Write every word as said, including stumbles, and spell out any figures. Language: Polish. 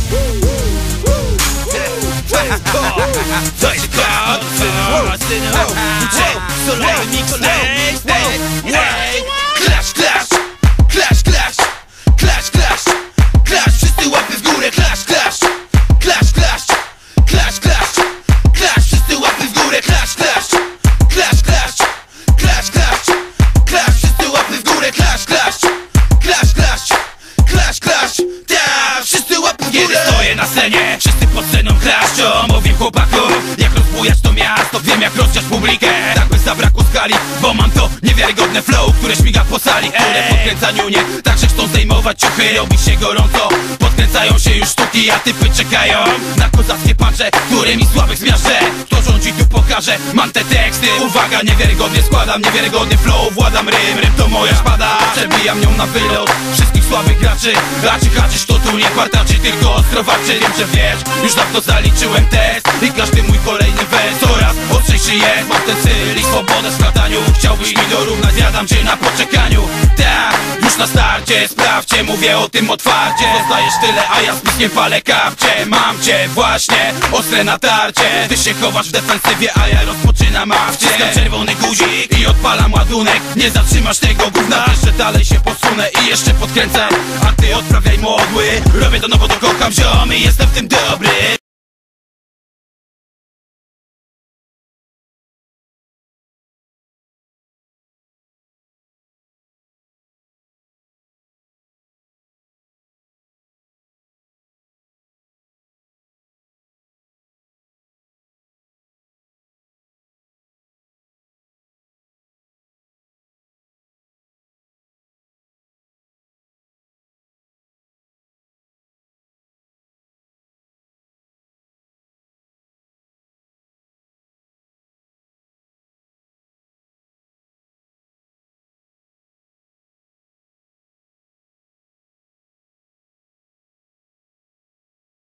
To jest kod, solowy mixtape. Clash, clash, clash, clash, clash, clash, clash. Wszyscy łapy w górę, clash, clash, clash, clash, clash, clash, clash. Wszyscy łapy w górę, clash, clash, clash, clash, clash, clash, clash. Wszyscy łapy w górę, clash, clash, clash, clash, clash, clash. Tak, wszyscy łapy w górę. Kiedy stoję na scenie, wszyscy pod sceną klaszczą. Mówię chłopaku, jak rozbujać to miasto, wiem jak rozsiać publikę. Tak bez zabrakło skali, bo mam to niewiarygodne flow, które śmiga po sali. Które w podkręcaniu nie, także chcą zdejmować ciuchy. Robi się gorąco, podkręcają się już sztuki, a typy czekają na kozackie puncze, którymi słabych zmiażdżę. Kto rządzi tu pokaże, mam te teksty. Uwaga, niewiarygodnie składam, niewiarygodny flow. Władam rym, rym to moja szpada. Przebijam nią na wylot wszystkich słabych graczy. A czy haczysz to tu nie kwartaczy, tylko ostrowaczy. Wiem, że wiesz, już dawno zaliczyłem test i każdy mój kolejny wers coraz ostrzejszy jest. Mam ten styl i swobodę w składaniu. Chciałbyś mi dorównać, zjadam cię na poczekaniu. Tak, już na starcie, sprawdźcie, mówię o tym otwarcie. Dostajesz tyle, a ja z piskiem palę kapcie. Mam cię właśnie, ostre natarcie. Ty się chowasz w defensywie, a ja rozpoczynam akcję. Wciskam czerwony guzik i odpalam ładunek. Nie zatrzymasz tego gówna, jeszcze dalej się posunę i jeszcze podkręcę, a ty odprawiaj modły. Robię to nowo, to kocham ziomy, jestem w tym dobry.